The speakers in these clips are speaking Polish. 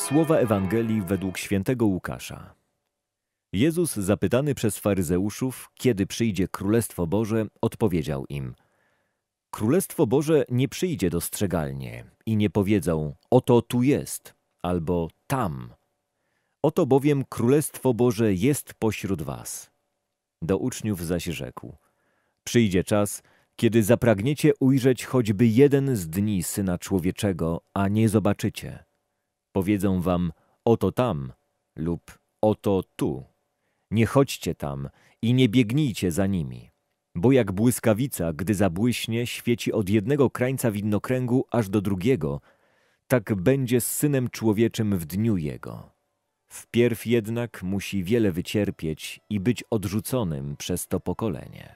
Słowa Ewangelii według świętego Łukasza. Jezus, zapytany przez faryzeuszów, kiedy przyjdzie Królestwo Boże, odpowiedział im: Królestwo Boże nie przyjdzie dostrzegalnie i nie powiedzą: oto tu jest, albo tam. Oto bowiem Królestwo Boże jest pośród was. Do uczniów zaś rzekł: przyjdzie czas, kiedy zapragniecie ujrzeć choćby jeden z dni Syna Człowieczego, a nie zobaczycie. Powiedzą wam: oto tam lub oto tu. Nie chodźcie tam i nie biegnijcie za nimi. Bo jak błyskawica, gdy zabłyśnie, świeci od jednego krańca widnokręgu aż do drugiego, tak będzie z Synem Człowieczym w dniu Jego. Wpierw jednak musi wiele wycierpieć i być odrzuconym przez to pokolenie.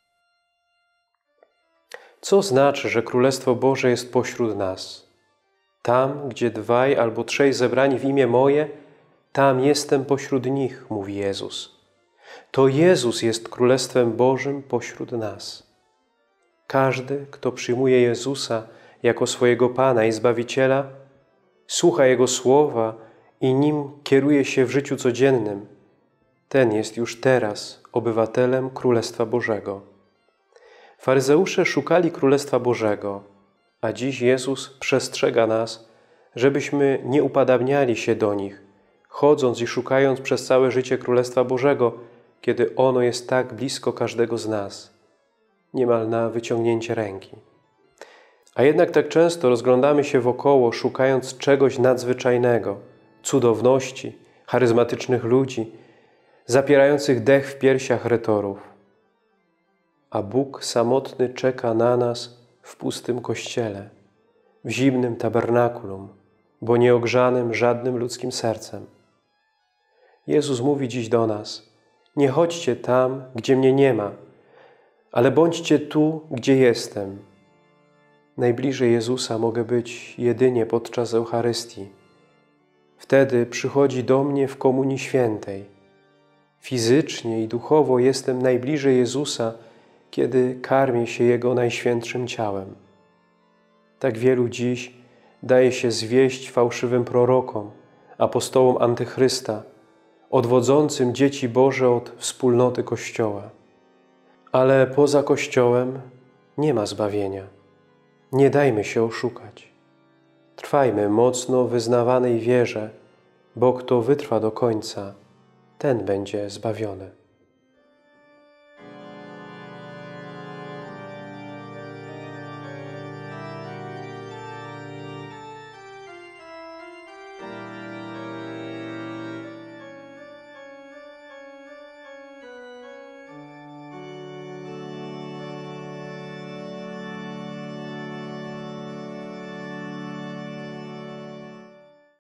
Co znaczy, że Królestwo Boże jest pośród nas? Tam, gdzie 2 albo 3 zebrani w imię moje, tam jestem pośród nich, mówi Jezus. To Jezus jest Królestwem Bożym pośród nas. Każdy, kto przyjmuje Jezusa jako swojego Pana i Zbawiciela, słucha Jego słowa i nim kieruje się w życiu codziennym, ten jest już teraz obywatelem Królestwa Bożego. Faryzeusze szukali Królestwa Bożego, a dziś Jezus przestrzega nas, żebyśmy nie upadabniali się do nich, chodząc i szukając przez całe życie Królestwa Bożego, kiedy ono jest tak blisko każdego z nas, niemal na wyciągnięcie ręki. A jednak tak często rozglądamy się wokoło, szukając czegoś nadzwyczajnego, cudowności, charyzmatycznych ludzi, zapierających dech w piersiach retorów. A Bóg samotny czeka na nas w pustym kościele, w zimnym tabernakulum, bo nieogrzanym żadnym ludzkim sercem. Jezus mówi dziś do nas: nie chodźcie tam, gdzie mnie nie ma, ale bądźcie tu, gdzie jestem. Najbliżej Jezusa mogę być jedynie podczas Eucharystii. Wtedy przychodzi do mnie w Komunii Świętej. Fizycznie i duchowo jestem najbliżej Jezusa, kiedy karmię się Jego najświętszym ciałem. Tak wielu dziś daje się zwieść fałszywym prorokom, apostołom Antychrysta, odwodzącym dzieci Boże od wspólnoty Kościoła. Ale poza Kościołem nie ma zbawienia. Nie dajmy się oszukać. Trwajmy mocno w wyznawanej wierze, bo kto wytrwa do końca, ten będzie zbawiony.